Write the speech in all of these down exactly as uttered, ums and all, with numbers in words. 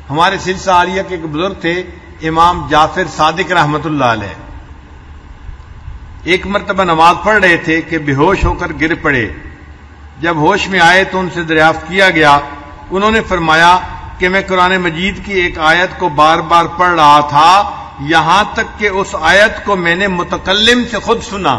ہمارے سلسلہ عالیہ کے ایک بزرگ تھے امام جعفر صادق رحمت اللہ علیہ. ایک مرتبہ نماز پڑھ رہے تھے کہ بے ہوش ہو کر گر پڑے. جب ہوش میں آئے تو ان سے دریافت کیا گیا. انہوں نے فرمایا کہ میں قرآن مجید کی ایک آیت کو بار بار پڑھ رہا تھا یہاں تک کہ اس آیت کو میں نے متکلم سے خود سنا.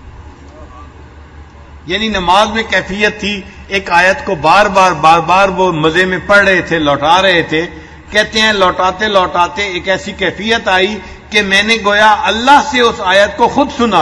یعنی نماز میں کیفیت تھی، ایک آیت کو بار بار بار بار وہ مزے میں پڑھ رہے تھے، لوٹا رہے تھے. کہتے ہیں لوٹاتے لوٹاتے ایک ایسی کیفیت آئی کہ میں نے گویا اللہ سے اس آیت کو خود سنا.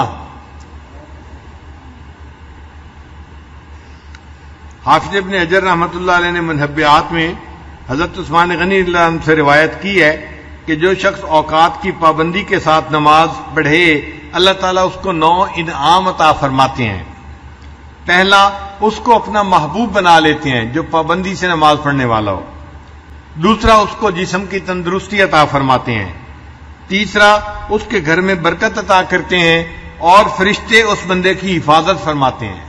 حافظ ابن حجر رحمۃ اللہ علیہ نے منہبیات میں حضرت عثمان غنی اللہ عنہ سے روایت کی ہے کہ جو شخص اوقات کی پابندی کے ساتھ نماز پڑھے اللہ تعالیٰ اس کو نو انعام عطا فرماتے ہیں. پہلا، اس کو اپنا محبوب بنا لیتے ہیں جو پابندی سے نماز پڑھنے والا ہو. دوسرا، اس کو جسم کی تندرستی عطا فرماتے ہیں. تیسرا، اس کے گھر میں برکت عطا کرتے ہیں اور فرشتے اس بندے کی حفاظت فرماتے ہیں.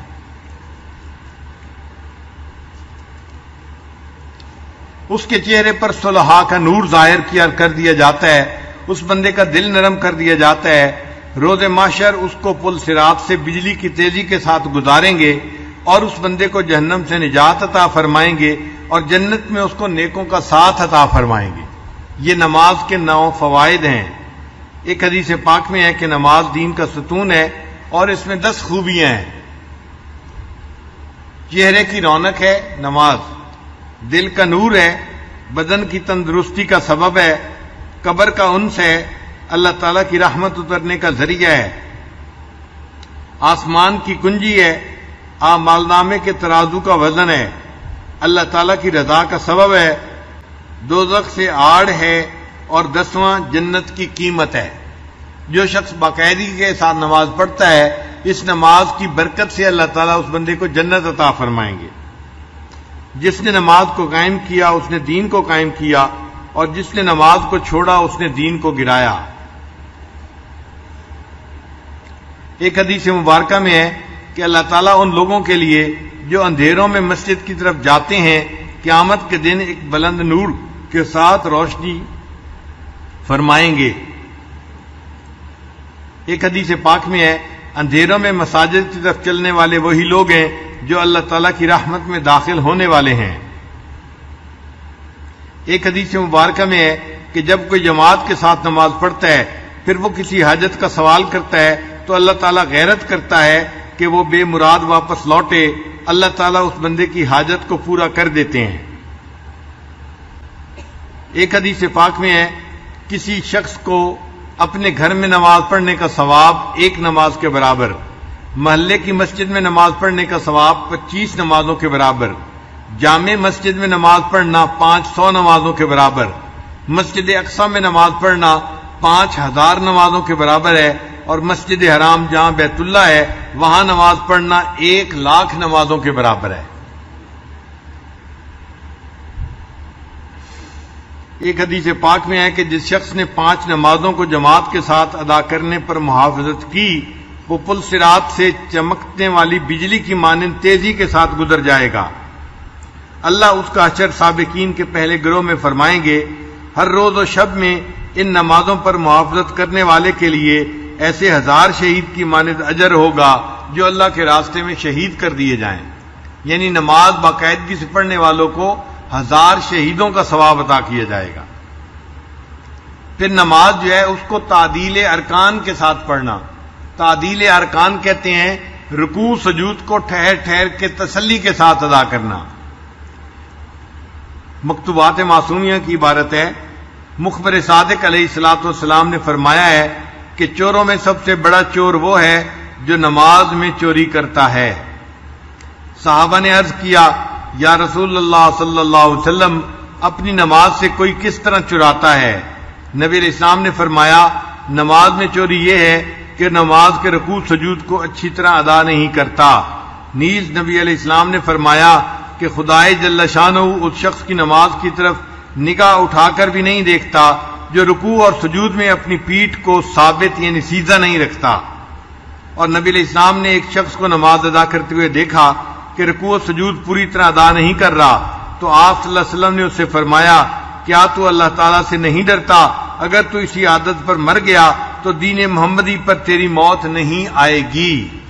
اس کے چہرے پر صلحاء کا نور ظاہر کیا کر دیا جاتا ہے، اس بندے کا دل نرم کر دیا جاتا ہے. روز محشر اس کو پل صراط سے بجلی کی تیزی کے ساتھ گزاریں گے اور اس بندے کو جہنم سے نجات عطا فرمائیں گے اور جنت میں اس کو نیکوں کا ساتھ عطا فرمائیں گے. یہ نماز کے نو فوائد ہیں. ایک حدیث پاک میں ہے کہ نماز دین کا ستون ہے اور اس میں دس خوبیاں ہیں. چہرے کی رونق ہے نماز، دل کا نور ہے، بدن کی تندرستی کا سبب ہے، قبر کا انس ہے، اللہ تعالیٰ کی رحمت اترنے کا ذریعہ ہے، آسمان کی کنجی ہے، اعمال نامے کے ترازو کا وزن ہے، اللہ تعالیٰ کی رضا کا سبب ہے، دوزخ سے آڑ ہے اور دسواں جنت کی قیمت ہے. جو شخص باقاعدگی کے ساتھ نماز پڑھتا ہے اس نماز کی برکت سے اللہ تعالیٰ اس بندے کو جنت عطا فرمائیں گے. جس نے نماز کو قائم کیا اس نے دین کو قائم کیا اور جس نے نماز کو چھوڑا اس نے دین کو گرایا. ایک حدیث مبارکہ میں ہے کہ اللہ تعالیٰ ان لوگوں کے لیے جو اندھیروں میں مسجد کی طرف جاتے ہیں قیامت کے دن ایک بلند نور کے ساتھ روشنی فرمائیں گے. ایک حدیث پاک میں ہے اندھیروں میں مساجد کی طرف چلنے والے وہی لوگ ہیں جو اللہ تعالیٰ کی رحمت میں داخل ہونے والے ہیں. ایک حدیث مبارکہ میں ہے کہ جب کوئی جماعت کے ساتھ نماز پڑھتا ہے پھر وہ کسی حاجت کا سوال کرتا ہے تو اللہ تعالیٰ غیرت کرتا ہے کہ وہ بے مراد واپس لوٹے. اللہ تعالیٰ اس بندے کی حاجت کو پورا کر دیتے ہیں. ایک حدیث پاک میں ہے کسی شخص کو اپنے گھر میں نماز پڑھنے کا ثواب ایک نماز کے برابر، محلے کی مسجد میں نماز پڑھنے کا ثواب پچیس نمازوں کے برابر، جامع مسجد میں نماز پڑھنا پانچ سو نمازوں کے برابر، مسجد اقصی میں نماز پڑھنا پانچ ہزار نمازوں کے برابر ہے اور مسجد حرام جہاں بیت اللہ ہے وہاں نماز پڑھنا ایک لاکھ نمازوں کے برابر ہے. ایک حدیث پاک میں ہے کہ جس شخص نے پانچ نمازوں کو جماعت کے ساتھ ادا کرنے پر محافظت کی وہ پل صراط سے چمکنے والی بجلی کی مانند تیزی کے ساتھ گزر جائے گا. اللہ اس کا حشر سابقین کے پہلے گروہ میں فرمائیں گے. ہر روز و شب میں ان نمازوں پر محافظت کرنے والے کے لیے ایسے ہزار شہید کی مانند اجر ہوگا جو اللہ کے راستے میں شہید کر دیے جائیں. یعنی نماز باقاعدگی سے پڑھنے والوں کو ہزار شہیدوں کا ثواب عطا کیا جائے گا. پھر نماز جو ہے اس کو تعدیل ارکان کے ساتھ پڑھنا. تعدیل ارکان کہتے ہیں رکوع سجود کو ٹھہر ٹھہر کے تسلی کے ساتھ ادا کرنا. مکتوبات معصومیہ کی عبارت ہے. مخبر صادق علیہ الصلوۃ والسلام نے فرمایا ہے کہ چوروں میں سب سے بڑا چور وہ ہے جو نماز میں چوری کرتا ہے. صحابہ نے عرض کیا یا رسول اللہ صلی اللہ علیہ وسلم اپنی نماز سے کوئی کس طرح چراتا ہے؟ نبی علیہ السلام نے فرمایا نماز میں چوری یہ ہے کہ نماز کے رکوع سجود کو اچھی طرح ادا نہیں کرتا. نیز نبی علیہ السلام نے فرمایا کہ خدائے جل شانہ اس شخص کی نماز کی طرف نگاہ اٹھا کر بھی نہیں دیکھتا جو رکوع اور سجود میں اپنی پیٹھ کو ثابت یعنی سیدھا نہیں رکھتا. اور نبی علیہ السلام نے ایک شخص کو نماز ادا کرتے ہوئے دیکھا کہ رکوع و سجود پوری طرح ادا نہیں کر رہا تو آپ صلی اللہ علیہ وسلم نے اس سے فرمایا کیا تو اللہ تعالیٰ سے نہیں ڈرتا؟ اگر تو اسی عادت پر مر گیا تو دین محمدی پر تیری موت نہیں آئے گی۔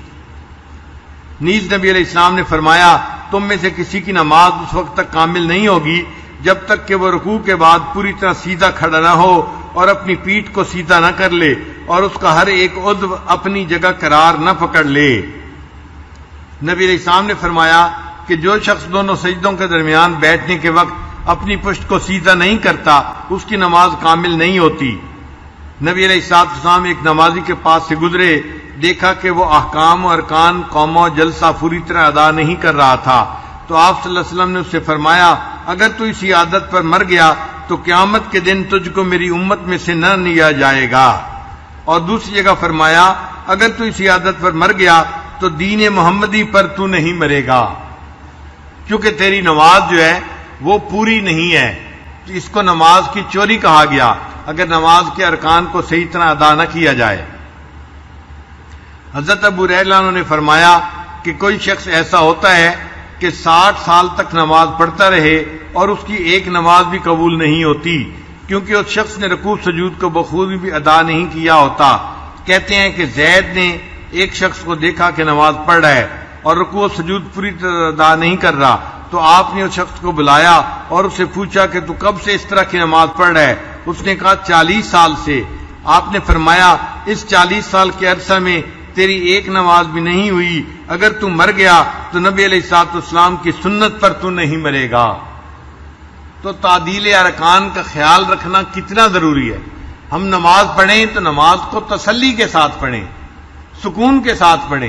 نیز نبی علیہ السلام نے فرمایا تم میں سے کسی کی نماز اس وقت تک کامل نہیں ہوگی جب تک کہ وہ رکوع کے بعد پوری طرح سیدھا کھڑا نہ ہو اور اپنی پیٹھ کو سیدھا نہ کر لے اور اس کا ہر ایک عضو اپنی جگہ قرار نہ پکڑ لے۔ نبی علیہ السلام نے فرمایا کہ جو شخص دونوں سجدوں کے درمیان بیٹھنے کے وقت اپنی پشت کو سیدھا نہیں کرتا اس کی نماز کامل نہیں ہوتی۔ نبی علیہ السلام ایک نمازی کے پاس سے گزرے، دیکھا کہ وہ احکام و ارکان قوم و جلسہ پوری طرح ادا نہیں کر رہا تھا، تو آپ صلی اللہ علیہ وسلم نے اس سے فرمایا اگر تو اسی عادت پر مر گیا تو قیامت کے دن تجھ کو میری امت میں سے نہ لیا جائے گا۔ اور دوسری جگہ فرمایا اگر تو اسی عادت پر مر گیا تو دین محمدی پر تو نہیں مرے گا، کیونکہ تیری نماز جو ہے وہ پوری نہیں ہے۔ اس کو نماز کی چوری کہا گیا اگر نماز کے ارکان کو صحیح طرح ادا نہ کیا جائے۔ حضرت ابو ہریرہ نے فرمایا کہ کوئی شخص ایسا ہوتا ہے کہ ساٹھ سال تک نماز پڑھتا رہے اور اس کی ایک نماز بھی قبول نہیں ہوتی، کیونکہ اس شخص نے رکوع سجود کو بخوبی بھی ادا نہیں کیا ہوتا۔ کہتے ہیں کہ زید نے ایک شخص کو دیکھا کہ نماز پڑھ رہا ہے اور رکوع و سجود پوری طرح ادا نہیں کر رہا، تو آپ نے اس شخص کو بلایا اور اسے پوچھا کہ تو کب سے اس طرح کی نماز پڑھ رہا ہے؟ اس نے کہا چالیس سال سے۔ آپ نے فرمایا اس چالیس سال کے عرصہ میں تیری ایک نماز بھی نہیں ہوئی، اگر تو مر گیا تو نبی علیہ الصلوۃ والسلام کی سنت پر تو نہیں مرے گا۔ تو تعدیل ارکان کا خیال رکھنا کتنا ضروری ہے۔ ہم نماز پڑھیں تو نماز کو تسلی کے ساتھ پڑھیں، سکون کے ساتھ پڑھیں۔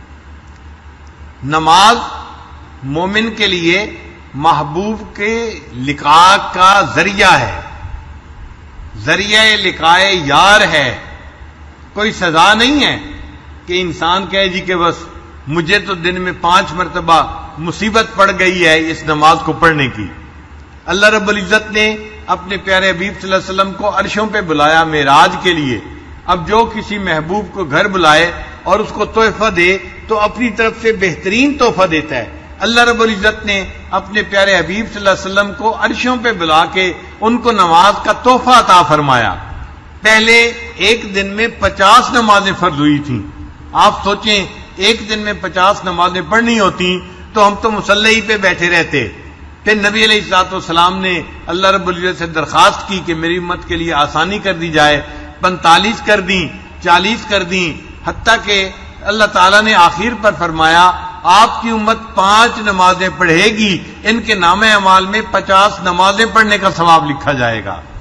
نماز مومن کے لیے محبوب کے لقاء کا ذریعہ ہے، ذریعہ لقاء یار ہے، کوئی سزا نہیں ہے کہ انسان کہے جی کہ بس مجھے تو دن میں پانچ مرتبہ مصیبت پڑ گئی ہے اس نماز کو پڑھنے کی۔ اللہ رب العزت نے اپنے پیارے حبیب صلی اللہ علیہ وسلم کو عرشوں پہ بلایا معراج کے لیے۔ اب جو کسی محبوب کو گھر بلائے اور اس کو تحفہ دے تو اپنی طرف سے بہترین تحفہ دیتا ہے۔ اللہ رب العزت نے اپنے پیارے حبیب صلی اللہ علیہ وسلم کو عرشوں پہ بلا کے ان کو نماز کا تحفہ عطا فرمایا۔ پہلے ایک دن میں پچاس نمازیں فرض ہوئی تھیں۔ آپ سوچیں ایک دن میں پچاس نمازیں پڑھنی ہوتی تو ہم تو مصلی پہ بیٹھے رہتے۔ پھر نبی علیہ الصلوۃ والسلام نے اللہ رب العزت سے درخواست کی کہ میری امت کے لیے آسانی کر دی جائے، پینتالیس کر دیں، چالیس کر دیں، حتیٰ کہ اللہ تعالیٰ نے آخر پر فرمایا آپ کی امت پانچ نمازیں پڑھے گی، ان کے نام اعمال میں پچاس نمازیں پڑھنے کا ثواب لکھا جائے گا۔